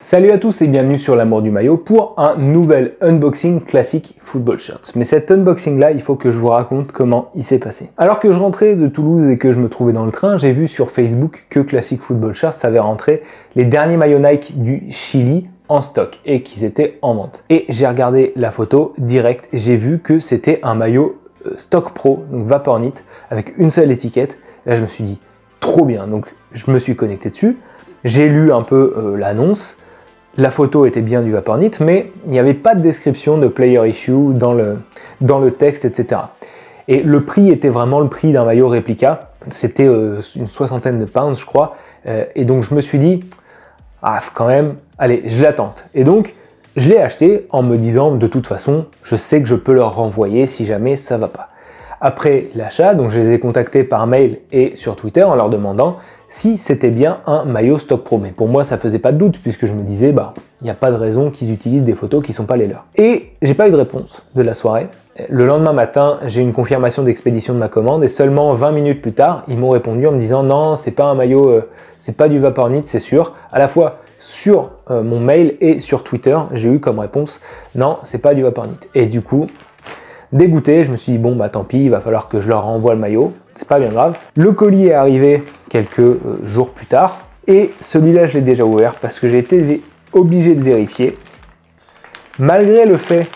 Salut à tous et bienvenue sur l'amour du maillot pour un nouvel unboxing classique Football Shirts. Mais cet unboxing là, il faut que je vous raconte comment il s'est passé. Alors que je rentrais de Toulouse et que je me trouvais dans le train, j'ai vu sur Facebook que Classic Football Shirts avait rentré les derniers maillots Nike du Chili en stock et qu'ils étaient en vente. Et j'ai regardé la photo direct et j'ai vu que c'était un maillot stock pro, donc Vapornit, avec une seule étiquette. Là je me suis dit trop bien, donc je me suis connecté dessus, j'ai lu un peu l'annonce. La photo était bien du Vapornit, mais il n'y avait pas de description de player issue dans le texte, etc. Et le prix était vraiment le prix d'un maillot réplica. C'était une soixantaine de pounds, je crois. Et donc je me suis dit, ah, quand même, allez, je la tente. Et donc, je l'ai acheté en me disant, de toute façon, je sais que je peux leur renvoyer si jamais ça va pas. Après l'achat, donc je les ai contactés par mail et sur Twitter en leur demandant si c'était bien un maillot stock pro. Mais pour moi, ça faisait pas de doute puisque je me disais, bah, il n'y a pas de raison qu'ils utilisent des photos qui sont pas les leurs. Et j'ai pas eu de réponse de la soirée. Le lendemain matin, j'ai une confirmation d'expédition de ma commande et seulement 20 minutes plus tard, ils m'ont répondu en me disant non, c'est pas un maillot, c'est pas du Vapornit, c'est sûr. À la fois sur mon mail et sur Twitter, j'ai eu comme réponse non, c'est pas du Vapornit. Et du coup, dégoûté, je me suis dit bon bah tant pis, il va falloir que je leur renvoie le maillot, c'est pas bien grave. Le colis est arrivé quelques jours plus tard et celui-là je l'ai déjà ouvert parce que j'ai été obligé de vérifier. Malgré le fait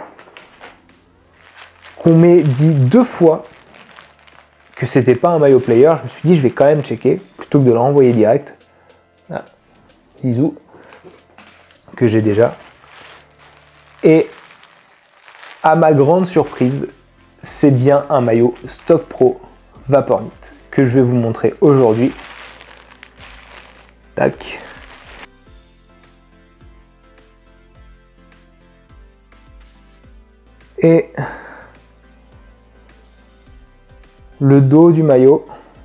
qu'on m'ait dit 2 fois que c'était pas un maillot player, je me suis dit je vais quand même checker plutôt que de le renvoyer direct. Ah, Zizou que j'ai déjà. Et à ma grande surprise, c'est bien un maillot Stock Pro Vapornit que je vais vous montrer aujourd'hui. Tac. Et le dos du maillot,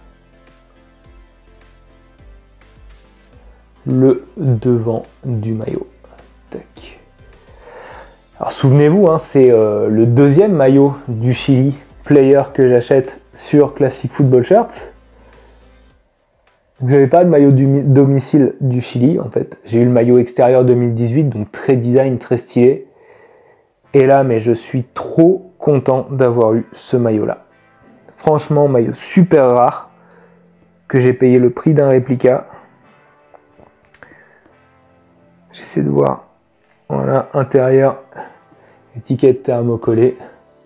le devant du maillot. Tac. Alors souvenez-vous, hein, c'est le deuxième maillot du Chili player que j'achète sur Classic Football Shirts. Je n'avais pas de maillot domicile du Chili en fait. J'ai eu le maillot extérieur 2018, donc très design, très stylé. Et là, mais je suis trop content d'avoir eu ce maillot-là. Franchement, maillot super rare, que j'ai payé le prix d'un réplica. J'essaie de voir. Voilà, intérieur, étiquette thermocollée.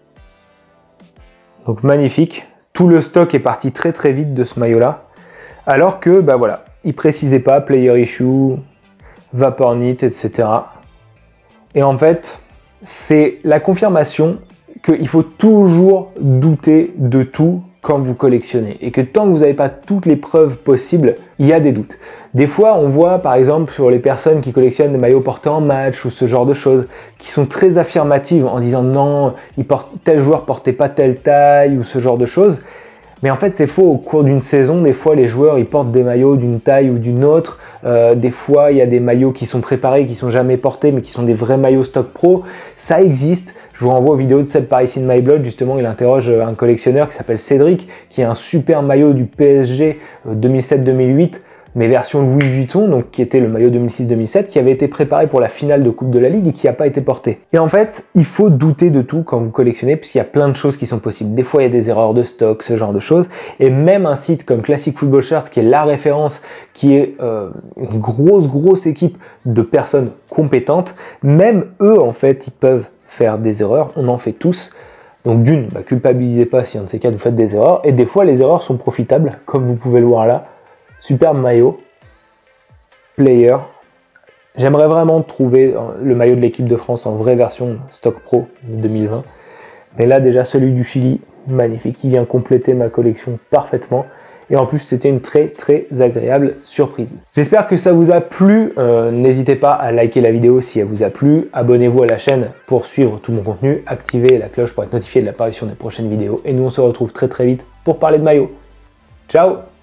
Donc magnifique. Tout le stock est parti très très vite de ce maillot-là. Alors que, bah voilà, il précisait pas player issue, Vapornit, etc. Et en fait, c'est la confirmation qu'il faut toujours douter de tout quand vous collectionnez et que tant que vous n'avez pas toutes les preuves possibles, il y a des doutes. Des fois, on voit par exemple sur les personnes qui collectionnent des maillots portés en match ou ce genre de choses, qui sont très affirmatives en disant non, tel joueur portait pas telle taille ou ce genre de choses. Mais en fait, c'est faux. Au cours d'une saison, des fois, les joueurs ils portent des maillots d'une taille ou d'une autre. Des fois, il y a des maillots qui sont préparés, qui sont jamais portés, mais qui sont des vrais maillots stock pro. Ça existe. Je vous renvoie aux vidéos de Seb Paris in My Blood. Justement, il interroge un collectionneur qui s'appelle Cédric, qui a un super maillot du PSG 2007-2008. Mais version Louis Vuitton, donc qui était le maillot 2006-2007, qui avait été préparé pour la finale de Coupe de la Ligue et qui n'a pas été porté. Et en fait, il faut douter de tout quand vous collectionnez, puisqu'il y a plein de choses qui sont possibles. Des fois, il y a des erreurs de stock, ce genre de choses. Et même un site comme Classic Football Shirts, qui est la référence, qui est une grosse équipe de personnes compétentes, même eux, en fait, ils peuvent faire des erreurs. On en fait tous. Donc d'une, bah, culpabilisez pas si un de ces cas vous faites des erreurs. Et des fois, les erreurs sont profitables, comme vous pouvez le voir là. Superbe maillot, player. J'aimerais vraiment trouver le maillot de l'équipe de France en vraie version stock pro de 2020. Mais là déjà celui du Chili, magnifique, il vient compléter ma collection parfaitement. Et en plus c'était une très agréable surprise. J'espère que ça vous a plu. N'hésitez pas à liker la vidéo si elle vous a plu. Abonnez-vous à la chaîne pour suivre tout mon contenu. Activez la cloche pour être notifié de l'apparition des prochaines vidéos. Et nous on se retrouve très vite pour parler de maillot. Ciao!